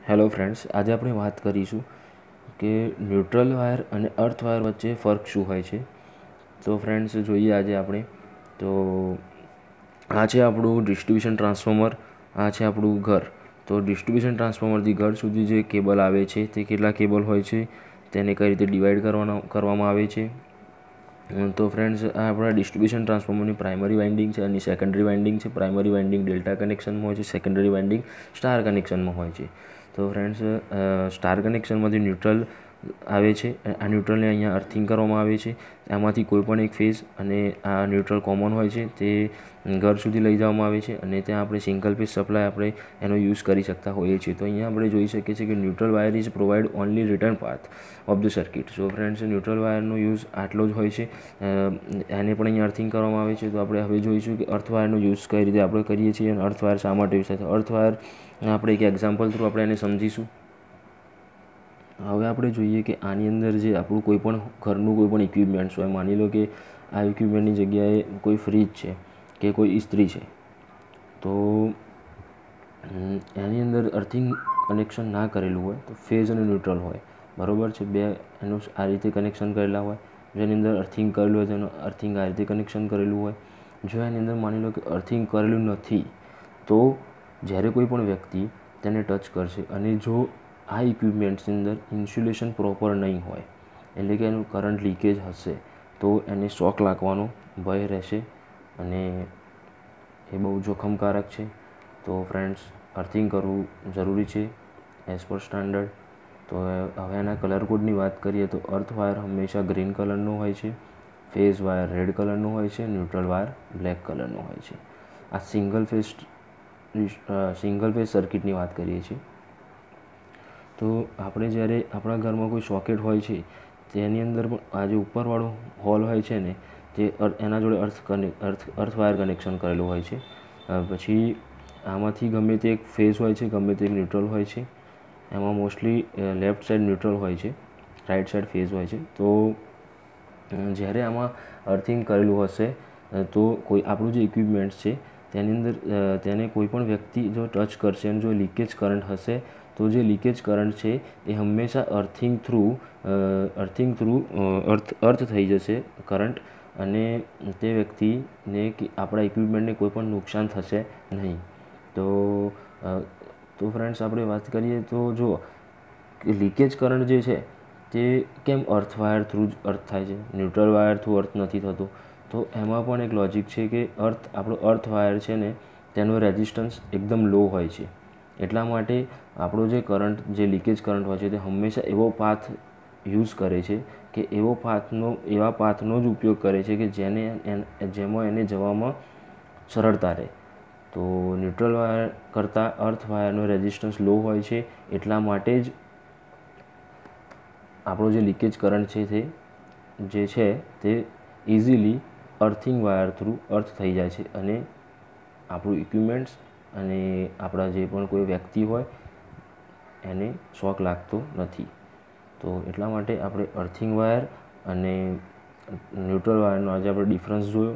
Hello friends, આજે આપણે વાત કરીશું કે ન્યુટ્રલ વાયર અને અર્થ વાયર વચ્ચે ફર્ક શું હોય છે. તો ફ્રેન્ડ્સ, જોઈએ આજે આપણે. તો આ છે આપણું ડિસ્ટ્રીબ્યુશન ટ્રાન્સફોર્મર, આ છે આપણું ઘર. તો ડિસ્ટ્રીબ્યુશન ટ્રાન્સફોર્મરથી ઘર સુધી જે કેબલ આવે છે તે કેટલા કેબલ હોય છે, તેને કઈ રીતે ડિવાઈડ કરવામાં આવે છે. તો ફ્રેન્ડ્સ, આ આપણા ડિસ્ટ્રીબ્યુશન ટ્રાન્સફોર્મરની પ્રાઇમરી વાઇન્ડિંગ છે અને સેકન્ડરી વાઇન્ડિંગ છે. પ્રાઇમરી વાઇન્ડિંગ ડેલ્ટા કનેક્શનમાં હોય છે, સેકન્ડરી વાઇન્ડિંગ સ્ટાર કનેક્શનમાં હોય છે. તો ફ્રેન્ડ્સ, સ્ટાર કનેક્શનમાંથી ન્યુટ્રલ આવે છે. આ ન્યુટ્રલને અહીંયા અર્થિંગ કરવામાં આવે છે. આમાંથી કોઈ પણ એક ફેઝ અને આ ન્યુટ્રલ કોમન હોય છે, તે ઘર સુધી લઈ જવામાં આવે છે અને ત્યાં આપણે સિંગલ ફેઝ સપ્લાય આપણે એનો યુઝ કરી શકતા હોઈએ છીએ. તો અહીંયા આપણે જોઈ શકીએ છીએ કે neutral wire is provide only return path of the circuit. So friends, neutral વાયરનો યુઝ આટલો જ હોય છે. એને પણ અહીંયા અર્થિંગ કરવામાં આવે છે. તો આપણે હવે જોઈશું કે અર્થ વાયરનો યુઝ કઈ રીતે આપણે કરીએ છીએ અને અર્થ વાયર શા માટે યુઝ થાય છે. અર્થ વાયર આપણે એક એક્ઝામ્પલ થ્રુ આપણે એને સમજીશું. હવે આપણે જોઈએ કે આની અંદર જે આપણું કોઈ પણ ઘરનું કોઈ પણ ઇક્વિપમેન્ટ્સ હોય, માની લો કે આ ઇક્વિપમેન્ટની જગ્યાએ કોઈ ફ્રીજ છે કે કોઈ ઇસ્ત્રી છે, તો એની અંદર અર્થિંગ કનેક્શન ના કરેલું હોય તો ફેઝ અને ન્યુટ્રલ હોય, બરાબર છે. બે એનું આ રીતે કનેક્શન કરેલા હોય. જેની અંદર અર્થિંગ કરેલું હોય તેનું અર્થિંગ આ રીતે કનેક્શન કરેલું હોય. જો એની અંદર માની લો કે અર્થિંગ કરેલું નથી, તો જ્યારે કોઈ પણ વ્યક્તિ તેને ટચ કરશે અને જો આ ઇક્વિપમેન્ટ્સની અંદર ઇન્સ્યુલેશન પ્રોપર નહીં હોય, એટલે કે એનું કરંટ લીકેજ હશે, તો એને શોક લાગવાનો ભય રહેશે અને એ બહુ જોખમકારક છે. તો ફ્રેન્ડ્સ, અર્થિંગ કરવું જરૂરી છે એઝ પર સ્ટાન્ડર્ડ. તો હવે એના કલર કોડની વાત કરીએ તો અર્થ વાયર હંમેશા ગ્રીન કલરનો હોય છે, ફેઝ વાયર રેડ કલરનો હોય છે, ન્યુટ્રલ વાયર બ્લેક કલરનો હોય છે. આ સિંગલ ફેઝ સર્કિટની વાત કરીએ છીએ. તો આપણે જ્યારે આપણા ઘરમાં કોઈ સોકેટ હોય છે, તેની અંદર પણ આ જે ઉપરવાળો હોલ હોય છે ને, તે એના જોડે અર્થ વાયર કનેક્શન કરેલું હોય છે. પછી આમાંથી ગમે તે એક ફેઝ હોય છે, ગમે તે એક ન્યુટ્રલ હોય છે. એમાં મોસ્ટલી લેફ્ટ સાઈડ ન્યુટ્રલ હોય છે, રાઈટ સાઈડ ફેઝ હોય છે. તો જ્યારે આમાં અર્થિંગ કરેલું હશે, તો કોઈ આપણું જે ઇક્વિપમેન્ટ્સ છે તેની અંદર તેને કોઈ પણ વ્યક્તિ જો ટચ કરશે અને જો લીકેજ કરંટ હશે, તો જે લીકેજ કરંટ છે એ હંમેશા અર્થિંગ થ્રુ અર્થ થઈ જશે કરંટ, અને તે વ્યક્તિને કે આપણા ઇક્વિપમેન્ટને કોઈ પણ નુકસાન થશે નહીં. તો ફ્રેન્ડ્સ, આપણે વાત કરીએ તો જો લીકેજ કરંટ જે છે તે કેમ અર્થ વાયર થ્રુ જ અર્થ થાય છે, ન્યુટ્રલ વાયર થ્રુ અર્થ નથી થતો. તો એમાં પણ એક લોજિક છે કે આપણો અર્થ વાયર છે ને, તેનો રેઝિસ્ટન્સ એકદમ લો હોય છે. એટલા માટે આપણો જે કરંટ, જે લીકેજ કરંટ હોય છે, તે હંમેશા એવો પાથ યુઝ કરે છે કે એવા પાથનો જ ઉપયોગ કરે છે કે જેમાં એને જવામાં સરળતા રહે. તો ન્યુટ્રલ વાયર કરતાં અર્થ વાયરનો રેઝિસ્ટન્સ લો હોય છે. એટલા માટે જ આપણો જે લીકેજ કરંટ છે તે easily earthing wire through earth થઈ જાય છે અને આપણું ઇક્વિપમેન્ટ્સ અને આપણા જે પણ કોઈ વ્યક્તિ હોય એને શોક લાગતો નથી. તો એટલા માટે આપણે અર્થિંગ વાયર અને ન્યુટ્રલ વાયરનો આજે આપણે ડિફરન્સ જોયો.